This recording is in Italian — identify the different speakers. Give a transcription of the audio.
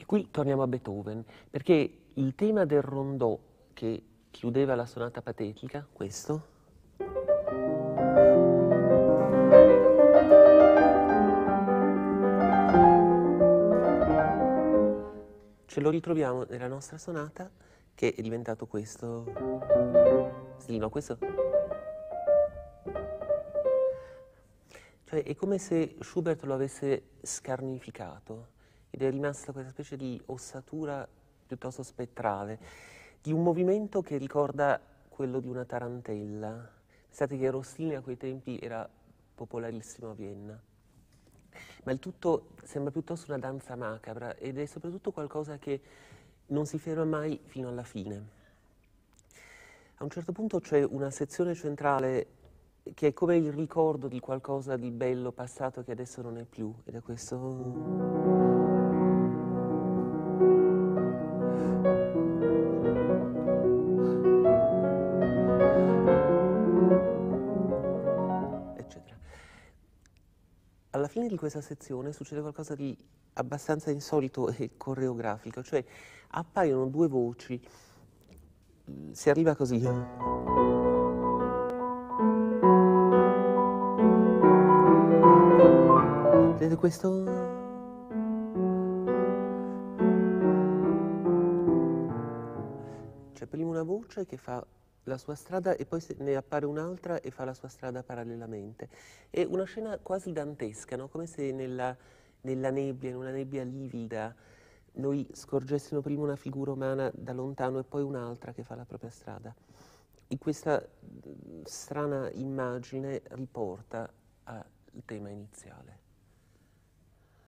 Speaker 1: Qui torniamo a Beethoven, perché il tema del rondò che chiudeva la sonata patetica, questo, ce lo ritroviamo nella nostra sonata, che è diventato questo. Sì, no, questo. Cioè, è come se Schubert lo avesse scarnificato ed è rimasta questa specie di ossatura piuttosto spettrale, di un movimento che ricorda quello di una tarantella. Pensate che Rossini a quei tempi era popolarissimo a Vienna. Ma il tutto sembra piuttosto una danza macabra ed è soprattutto qualcosa che non si ferma mai fino alla fine. A un certo punto c'è una sezione centrale che è come il ricordo di qualcosa di bello passato che adesso non è più, ed è questo. Eccetera. Alla fine di questa sezione succede qualcosa di abbastanza insolito e coreografico, cioè appaiono due voci, si arriva così. Vedete questo? C'è prima una voce che fa la sua strada e poi ne appare un'altra e fa la sua strada parallelamente. È una scena quasi dantesca, no? Come se nella nebbia, in una nebbia livida, noi scorgessimo prima una figura umana da lontano e poi un'altra che fa la propria strada. E questa strana immagine riporta al tema iniziale.